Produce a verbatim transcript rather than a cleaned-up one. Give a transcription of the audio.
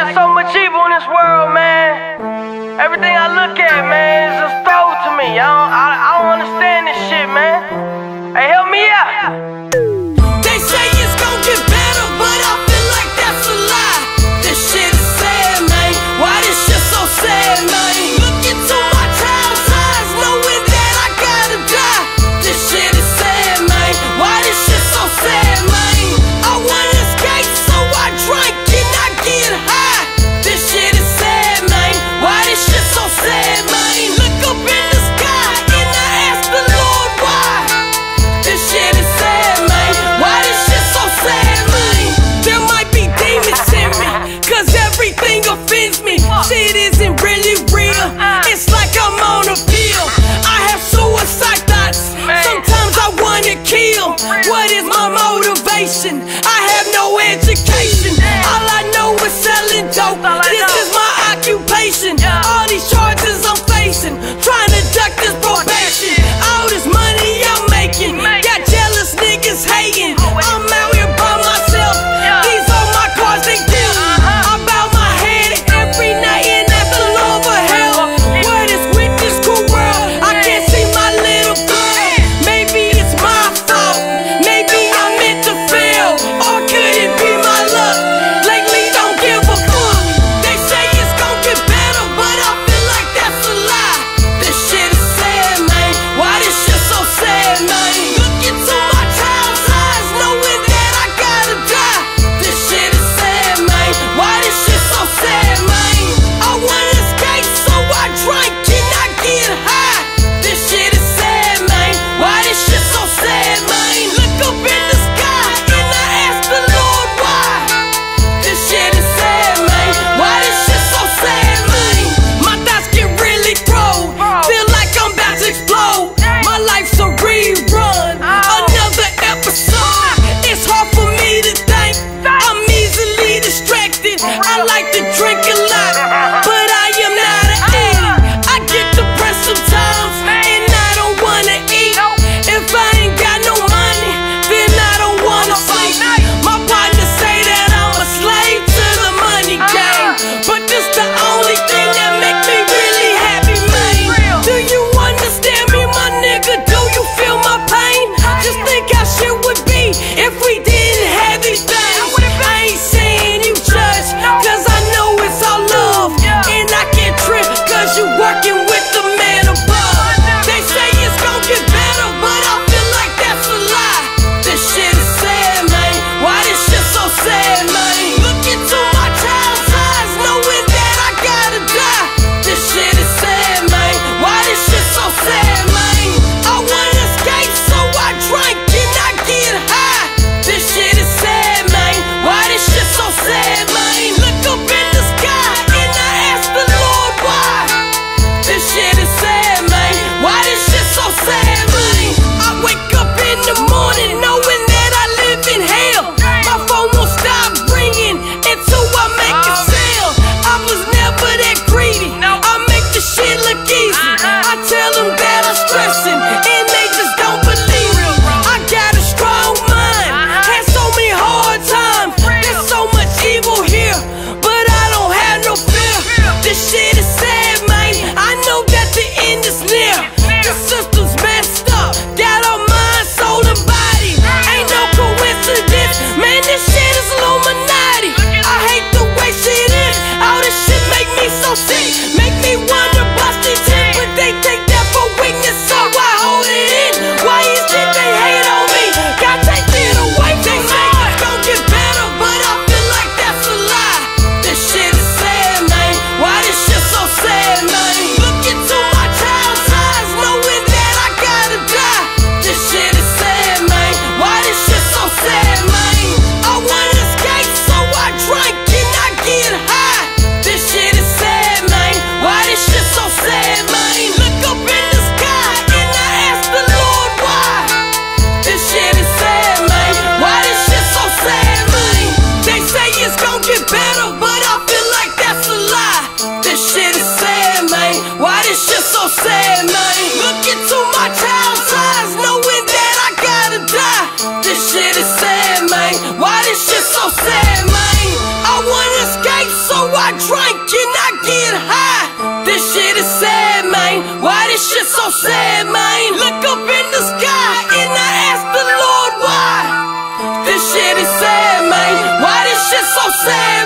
it's so much evil in this world, man. Everything I look at, man, is a throw to me. I don't, I, I don't understand this shit, man. Hey, help me out. They say it's gon' get better, but I feel like that's a lie. This shit is sad, man. Why this shit so sad, man? Look into my child's eyes, knowing that I gotta die. This shit is sad, man. Why this shit so sad, man? I wanna escape, so I drank and I get high. This shit is sad, man. Why this shit so sad, man? Look up in the sky and I ask the Lord why. This shit is sad, man. Why this shit so sad, man? There might be demons in me, cause everything offends me. Shit isn't really real. It's like I'm on a pill. I have suicide thoughts. Sometimes I wanna kill. What is my motivation? I have no education. All I know is selling dope. This is my occupation. All these charges I'm facing, trying to duck this probation. All this money I'm making, got jealous niggas hating. I'm out here by myself. These are my cars, they deal. I bow my head every night and ask the Lord for help. What is with this cool world? I can't see my little girl. Maybe it's my fault. Maybe I meant to fail. Or could it be my luck? Lately don't give a fuck. They say it's gon' get better, but I feel like that's a lie. This shit is sad, man. Why this shit so sad, man? Look into my child's eyes, knowing that I gotta die. This shit is sad, man. Why this shit so sad, man? I wanna escape, so I drank and I get high. This shit is sad, man. Why this shit so sad, man? Look up in the sky and I ask the Lord why. This shit is sad, man. Why this shit so sad, man? My thoughts get really thrown. Feel like I'm about to explode. My life's a rerun, another episode. It's hard for me to think. I'm easily distracted. I like to drink a lot, but I am not an addict. I get depressed sometimes, and I don't wanna eat. If I ain't got no money, then I don't wanna sleep. My partner say that I'm a slave to the money game, but this the only thing that make me really happy, man. Do you understand me, my nigga? Do you feel my pain? Just think how shit would be if we didn't have these things. I ain't saying you judge, cause I know it's all love. And I can't trip, cause you working with the man above. They say it's gon' get better, but I feel like that's a lie. This shit is sad, man. Why this shit so sad, man? Look into my child's eyes, knowing that I gotta die. This shit is sad, man. Why this shit so sad, man? I wanna escape, so I drank and I get high. This shit is sad, man. Why this shit so sad, man? Look up in the sky and I ask the Lord why. This shit is sad, man. Why this shit so sad, man? I wake up in the morning knowing that I live in hell. My phone won't stop ringing until I make a sale. I was never that greedy. I make the shit look easy. I tell them that I'm stressing and they just don't believe me. I got a strong mind, had so many hard times. There's so much evil here, but I don't have no fear. This shit is sad, man. I know that the end is near. The system's messed up, got our mind, soul, and body. Ain't no coincidence, man. This shit is Illuminati. I hate the way shit is. All this shit make me so sick, make me wonder bust it in. But they take that for weakness, so I hold it in. Why is it they hate on me? God take it away from me. It's gon' get better, but I feel like that's a lie. This shit is sad, man. Why this shit so sad, man? Look into my child's eyes, knowing that I gotta die. This shit is sad, man. Why this shit so sad, man? I wanna escape, so I drank and I get high. This shit is sad, man. Why this shit so sad, man? Look up in the sky and I ask the Lord why. This shit is sad, man. Why this shit so sad, man? They say it's gon' get better, but I feel like that's a lie. This shit is sad, man. Why this shit so sad, man? Look into my child's eyes, knowing that I gotta die. This shit is sad, man. Why this shit so sad, man? I wanna escape, so I drink and I get high. This shit is sad, man. Why this shit so sad, man? Look up in the sky and I ask the Lord why. This shit is sad, man. Why this shit so sad?